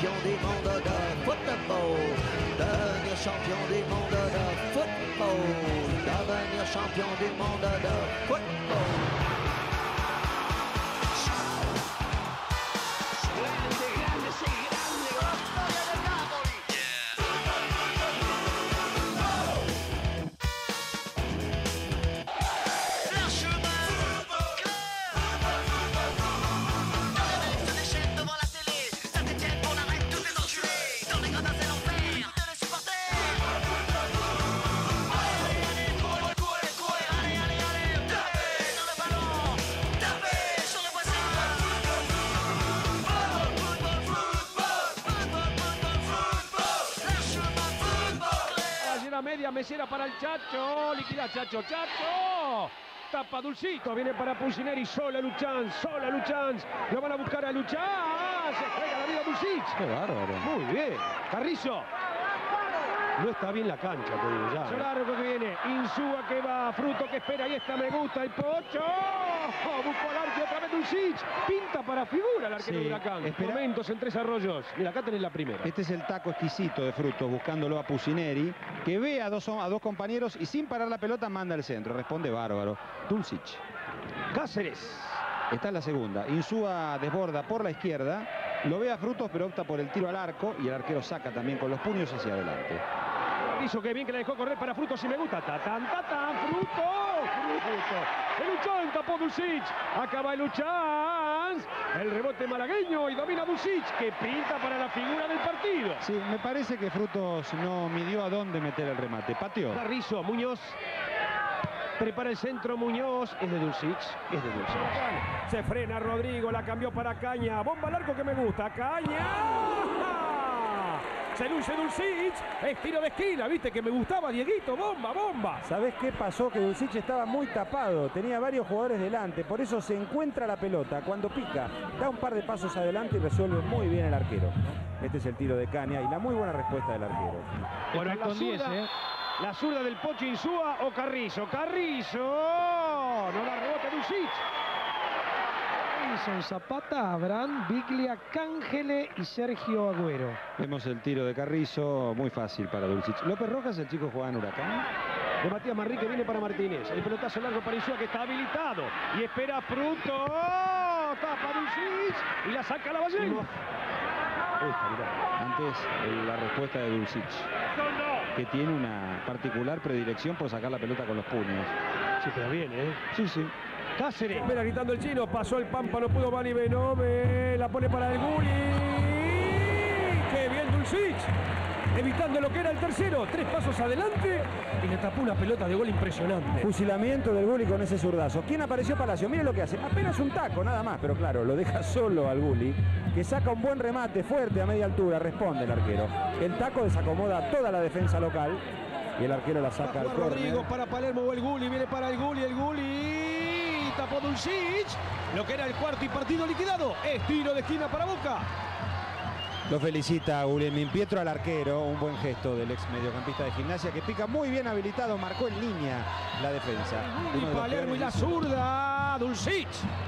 champion du monde de football. Devenir champion du monde de football. Devenir champion du monde de football. Media mesera para el Chacho, liquida Chacho, tapa Dulcito, viene para Pusineri, sola Luchans, lo van a buscar a Luchans, se juega la vida Dulcich. Qué bárbaro. Muy bien, Carrizo. No está bien la cancha, te digo ya. Largo que viene, Insúa que va, Fruto que espera, y esta me gusta, el Pocho. Buscó al arco otra vez Dulcich. Pinta para figura el arquero de Huracán. Momentos en Tres Arroyos. Mira, acá tenés la primera. Este es el taco exquisito de Fruto, buscándolo a Pusineri, que ve a dos compañeros y sin parar la pelota manda al centro. Responde bárbaro. Dulcich. Cáceres. Está en la segunda. Insúa desborda por la izquierda. Lo ve a Frutos, pero opta por el tiro al arco. Y el arquero saca también con los puños hacia adelante. Hizo que bien que la dejó correr para Frutos y me gusta. Tatán, Fruto. El Luchán tapó Dulcich. Acaba el Luchán. El rebote malagueño y domina Dulcich, que pinta para la figura del partido. Sí, me parece que Frutos no midió a dónde meter el remate. Pateó. Carrizo, Muñoz. Prepara el centro Muñoz. Es de Dulcich. Se frena Rodrigo. La cambió para Caña. Bomba al arco que me gusta. Caña. Se luce Dulcich, es tiro de esquina, viste que me gustaba Dieguito, bomba. ¿Sabés qué pasó? Que Dulcich estaba muy tapado, tenía varios jugadores delante, por eso se encuentra la pelota, cuando pica, da un par de pasos adelante y resuelve muy bien el arquero. Este es el tiro de Caña y la muy buena respuesta del arquero. Bueno, la zurda del Pocho Insúa o Carrizo, no la rebota Dulcich. Son Zapata, Abraham, Biglia, Cángele y Sergio Agüero. Vemos el tiro de Carrizo, muy fácil para Dulcich. López Rojas, el chico juega en Huracán. De Matías Manrique viene para Martínez. El pelotazo largo para Insúa que está habilitado. Y espera Fruto. Tapa Dulcich y la saca la ballena. Antes la respuesta de Dulcich, que tiene una particular predilección por sacar la pelota con los puños. Sí, pero bien, ¿eh? Sí. Cáceres. Espera gritando el chino. Pasó el Pampa, no pudo Vani Benome. La pone para el Guli. ¡Qué bien Dulcich! Evitando lo que era el tercero. 3 pasos adelante y le tapó una pelota de gol impresionante. Fusilamiento del Guli con ese zurdazo. ¿Quién apareció? Palacio. Miren lo que hace. Apenas un taco, nada más. Pero claro, lo deja solo al Guli, que saca un buen remate fuerte a media altura. Responde el arquero. El taco desacomoda toda la defensa local y el arquero la saca al córner. Rodrigo para Palermo o el Guli. Viene para el Guli. Tapó Dulcich, lo que era el cuarto y partido liquidado. Es tiro de esquina para Boca. Lo felicita Guglielmin Pietro al arquero, un buen gesto del ex mediocampista de Gimnasia que pica muy bien habilitado, marcó en línea la defensa. Y Palermo y la zurda, Dulcich.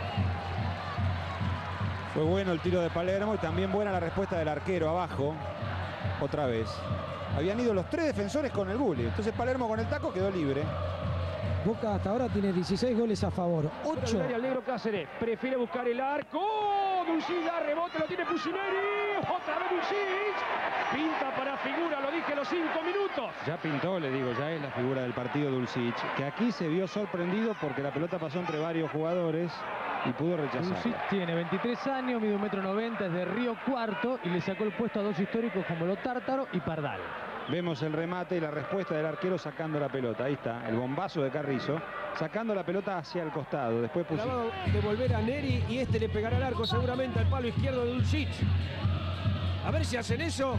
Fue bueno el tiro de Palermo y también buena la respuesta del arquero abajo, otra vez. Habían ido los 3 defensores con el Gulli, entonces Palermo con el taco quedó libre. Boca hasta ahora tiene 16 goles a favor, 8. Al negro Cáceres, prefiere buscar el arco. Dulcich da rebote, lo tiene Pusineri. Otra vez Dulcich. Pinta para figura, lo dije, los 5 minutos. Ya pintó, le digo, ya es la figura del partido Dulcich, que aquí se vio sorprendido porque la pelota pasó entre varios jugadores y pudo rechazar. Dulcich tiene 23 años, mide 1,90 m, es de Río Cuarto y le sacó el puesto a 2 históricos como Lo Tártaro y Pardal. Vemos el remate y la respuesta del arquero sacando la pelota. Ahí está, el bombazo de Carrizo, sacando la pelota hacia el costado. Después puso... de volver a Neri y este le pegará al arco seguramente al palo izquierdo de Dulcich. A ver si hacen eso.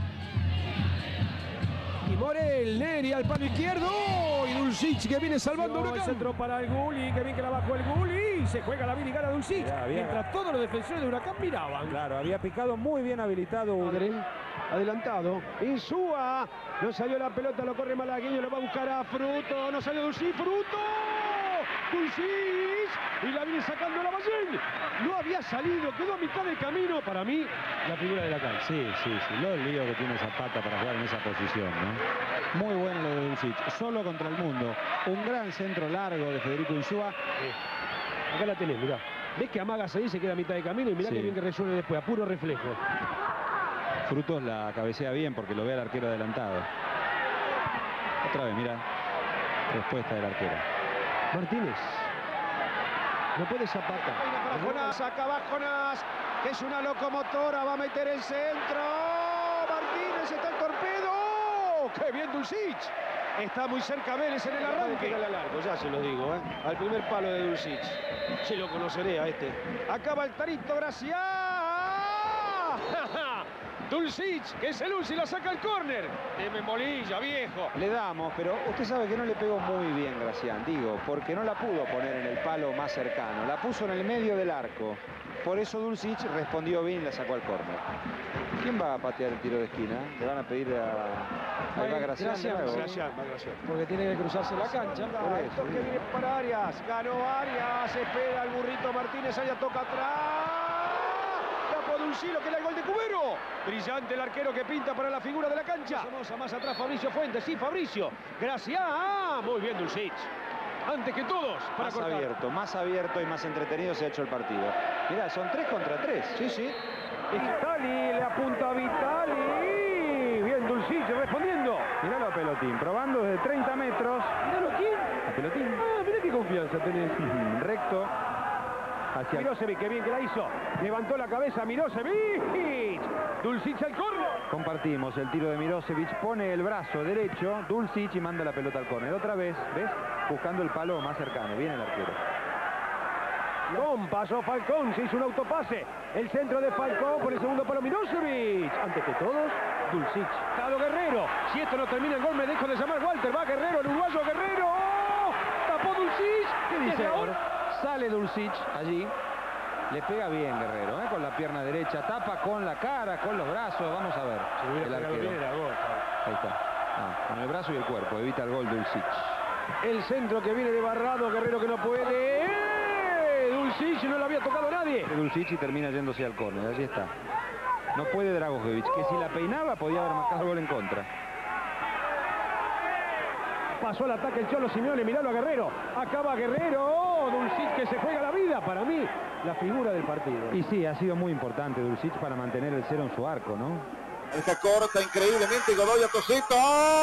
Y Morel, Neri al palo izquierdo. Y Dulcich que viene salvando Huracán. El centro para el Guli, que bien que la bajó el Guli. Se juega la vida y gana Dulcich. Mientras todos los defensores de Huracán miraban. Claro, había picado muy bien habilitado. Adelantado. Insúa. No salió la pelota, lo corre Malagueño, lo va a buscar a Fruto. No salió Dulcich. Fruto. Dulcich. Y la viene sacando la Ballén. No había salido, quedó a mitad del camino. Para mí, la figura de la calle. Sí. Lo lío que tiene Zapata para jugar en esa posición, ¿no? Muy bueno lo de Dulcich. Solo contra el mundo. Un gran centro largo de Federico Insúa. Acá la tenés, mirá. ¿Ves que amagas ahí, se queda a mitad de camino? Y mirá Sí. que bien que resuelve después, a puro reflejo. Frutos la cabecea bien porque lo ve al arquero adelantado. Otra vez, mira. Respuesta del arquero. Martínez. No puede Zapata. Para Jonás, acá va Jonás, que es una locomotora, va a meter el centro. Martínez, está el torpedo. ¡Qué bien Dulcich! Está muy cerca Vélez en el arranque. largo, ya se lo digo, al primer palo de Dulcich. Se lo conoceré a este. Acaba el Tarito Gracia. Dulcich, que se luce y la saca al córner. Deme Molilla, viejo. Le damos, pero usted sabe que no le pegó muy bien Gracián, digo, porque no la pudo poner en el palo más cercano. La puso en el medio del arco. Por eso Dulcich respondió bien y la sacó al córner. ¿Quién va a patear el tiro de esquina? Le van a pedir a... Ahí va Gracián de nuevo. Gracián. Porque tiene que cruzarse la cancha. Por Esto eso, que viene para Arias. Ganó Arias. Espera el burrito Martínez. Allá toca atrás. Tapó Dulcilo, que era el gol de Cubero. Brillante el arquero que pinta para la figura de la cancha. Somoza más atrás, Fabricio Fuentes. Sí, Fabricio. Gracias. Muy bien Dulcich. Antes que todos. Para cortar. Más abierto y más entretenido se ha hecho el partido. Mirá, son 3 contra 3. Sí. Vitali, le apunta a Vitali. Bien Dulcich respondiendo. Miralo a Pelotín, probando desde 30 metros. Míralo quién. A Pelotín. Mirá qué confianza tenés. Recto. Hacia Mirosevic, qué bien que la hizo. Levantó la cabeza Mirosevic. Dulcich al córner. Compartimos el tiro de Mirosevic, pone el brazo derecho, Dulcich y manda la pelota al córner. Otra vez, ¿ves? Buscando el palo más cercano. Viene el arquero. Pasó Falcón, se hizo un autopase. El centro de Falcón por el segundo palo Mirosevic. Antes que todos, Dulcich. Cado Guerrero. Si esto no termina el gol, me dejo de llamar Walter. Va Guerrero, el uruguayo Guerrero. Tapó Dulcich. ¿Qué dice Desde ahora? Sale Dulcich allí. Le pega bien Guerrero, con la pierna derecha. Tapa con la cara, con los brazos. Vamos a ver. El arquero. Ahí está. Con el brazo y el cuerpo. Evita el gol Dulcich. El centro que viene de Barrado. Guerrero que no puede. Dulcich no lo había tocado nadie. Dulcich y termina yéndose al córner. Allí está. No puede Dragojevic, que si la peinaba podía haber marcado el gol en contra. Pasó el ataque el Cholo Simeone, miralo a Guerrero. Acaba Guerrero. Dulcich que se juega la vida. Para mí, la figura del partido. Y sí, ha sido muy importante Dulcich para mantener el cero en su arco, ¿no? Esta corta increíblemente Godoy a Toseto.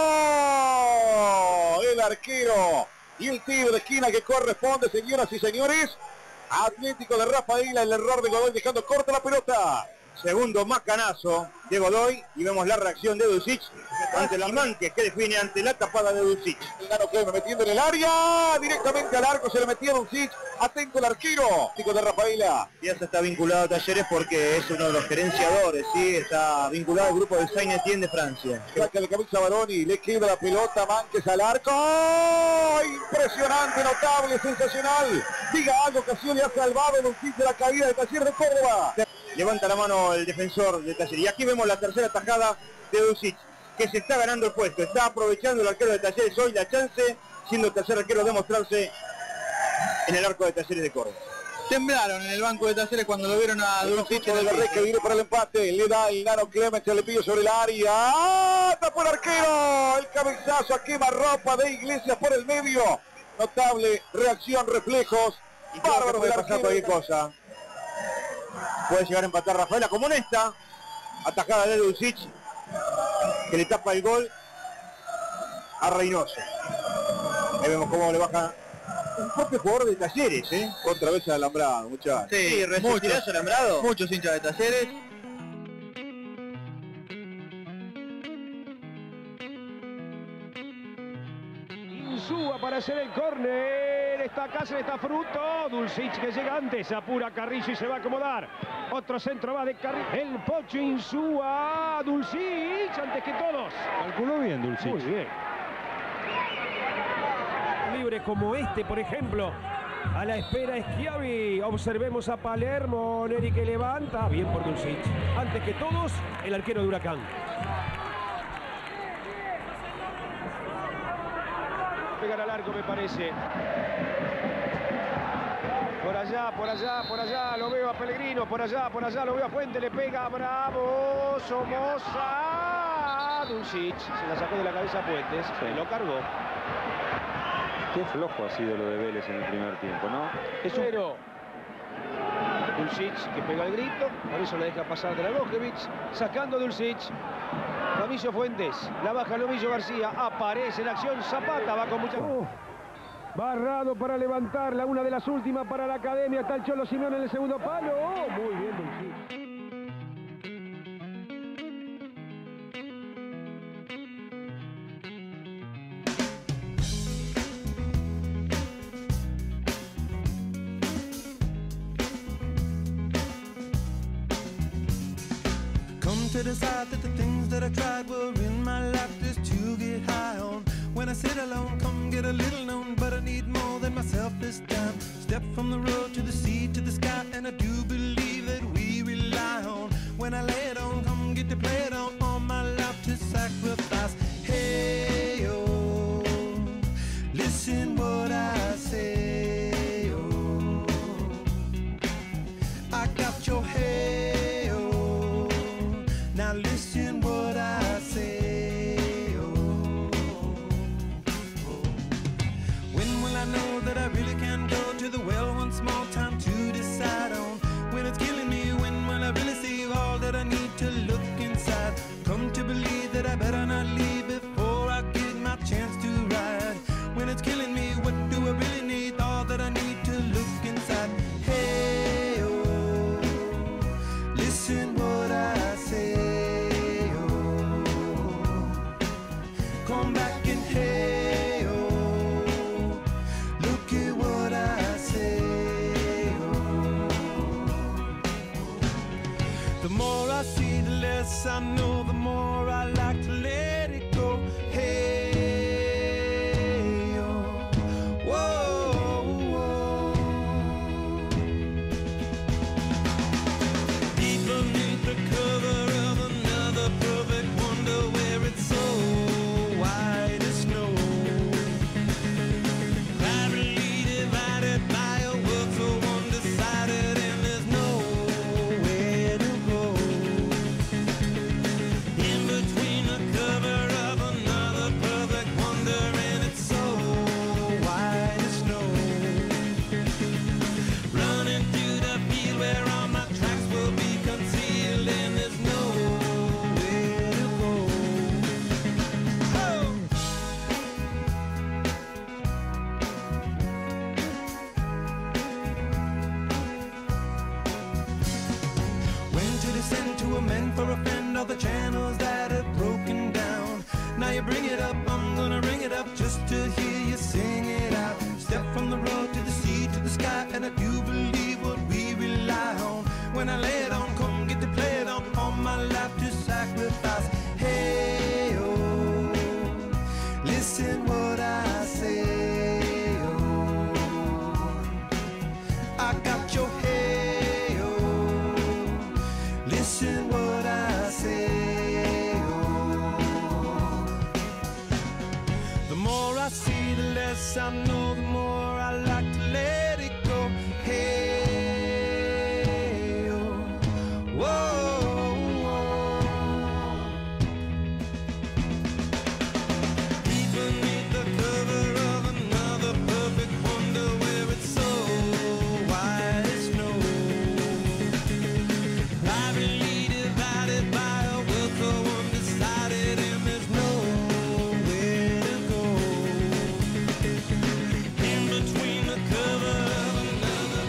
¡Oh! El arquero y el tiro de esquina que corresponde, señoras y señores. Atlético de Rafaela, el error de Godoy dejando corta la pelota. Segundo macanazo de Godoy y vemos la reacción de Dulcich ante la Manque que define ante la tapada de Dulcich. El Nano Cleme metiendo en el área, directamente al arco se le metía Dulcich. Atento el arquero, Atlético de Rafaela. Piazza está vinculado a Talleres porque es uno de los gerenciadores, ¿sí? Está vinculado al grupo de Saint-Étienne de Francia. Saca la camisa Baroni, le queda la pelota, Manques al arco. Impresionante, notable, sensacional. Diga algo que así le ha salvado Dulcich de la caída de Talleres de Córdoba. Levanta la mano el defensor de Talleres. Y aquí vemos la tercera tajada de Dulcich, que se está ganando el puesto. Está aprovechando el arquero de Talleres hoy la chance, siendo el tercer arquero de mostrarse en el arco de Talleres de Córdoba. Temblaron en el banco de Talleres cuando lo vieron a Dulcich en el de que viene para el empate. Le da el Nano Clemente, se le pide sobre el área. ¡Ah! Tapó el arquero. El cabezazo a quemarropa de Iglesias por el medio. Notable reacción, reflejos. Y bárbaro puede de pasar arquero. cualquier cosa. Puede llegar a empatar Rafaela como en esta. Atajada de Dulcich, que le tapa el gol a Reynoso. Ahí vemos cómo le baja un propio jugador de Talleres, otra vez al alambrado, muchachos. Sí, muchos alambrado. muchos hinchas de Talleres. Insúa para hacer el córner. Está Cáceres, está Fruto. Dulcich que llega antes. Apura Carrillo y se va a acomodar. Otro centro va de Carrillo. El Pocho Insúa. Dulcich antes que todos. Calculó bien Dulcich. Muy bien. Libre como este, por ejemplo. A la espera Schiavi. Observemos a Palermo. Neri que levanta. Bien por Dulcich. Antes que todos, el arquero de Huracán. Pegar al arco, me parece. Por allá, por allá, por allá, lo veo a Pellegrino, por allá, lo veo a Fuente, le pega a Bravo, Somoza, Dulcich, se la sacó de la cabeza a Fuentes, se lo cargó. Qué flojo ha sido lo de Vélez en el primer tiempo, ¿no? Es un... Dulcich que pega el grito, por eso la deja pasar de la Dragojevic, sacando Dulcich. Fabrizio Fuentes, la baja Lomillo García, aparece en acción, Zapata va con mucha... Barrado para levantarla, una de las últimas para la Academia. Está el Cholo Simeone en el segundo palo. Oh, muy bien, Dulcich. Come to decide that the things that I tried were in my life just to get high on. When I sit alone, come get a little known, but I need more than myself this time. Step from the road to the sea to the sky, and I do believe that we rely on. When I lay it on, come get to play it on, all my life to sacrifice. Hey, oh, listen what I say, oh, I got your hey, oh, now listen what I say. I know that I really can go to the well one small time to decide on when it's killing me. When will I really see all that I need to look inside? Come to believe that I better not leave before I get my chance to ride. When it's killing me, what do I really need? All that I need to look inside. Hey, oh, listen what I say, oh, come back and hey. The more I see, the less I know, the more I like to let it go. Hey, oh, whoa, whoa. Deep beneath the cover of another perfect wonder where it's so white as snow. Privately divided by a world so undecided, and there's nowhere to go. In between the cover of another perfect wonder, and it's so white as snow. Running through the field where all my tracks will be concealed, and there's nowhere to go. Oh! When to descend to amend for a friend all the channels that have broken down. Now you bring it up, I'm gonna ring it up just to hear you sing it out. Step from the road to the sea to the sky, and I do believe what we rely on. When I lay it on, come get to play it on, all my life to sacrifice. Hey, oh, listen what I say, oh, I got your hey, oh, listen what I say, oh, the more I see, the less I know, the more I like to let it go. Hey, oh, whoa, whoa. Deep beneath the cover of another perfect wonder where it's so white as snow. Privately divided by a world so undecided, and there's nowhere to go. In between the cover of another.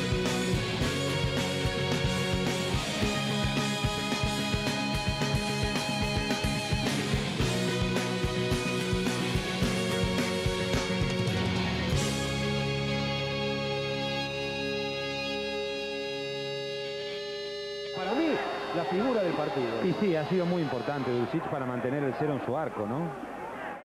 Para mí, la figura del partido. Y sí, ha sido muy importante Dulcich para mantener el cero en su arco, ¿no?